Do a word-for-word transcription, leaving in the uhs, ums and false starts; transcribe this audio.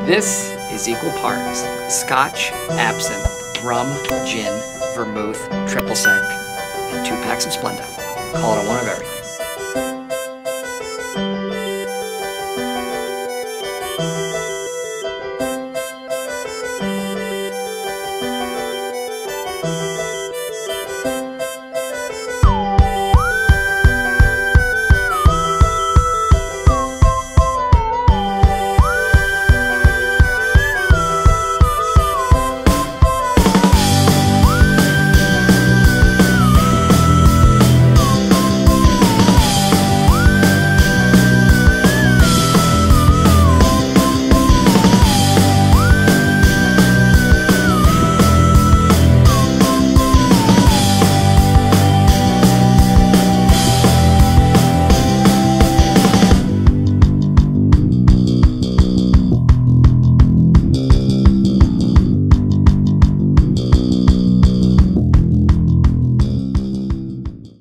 This is equal parts Scotch, Absinthe, rum, gin, vermouth, triple sec, and two packs of Splenda. Call it a one of everything.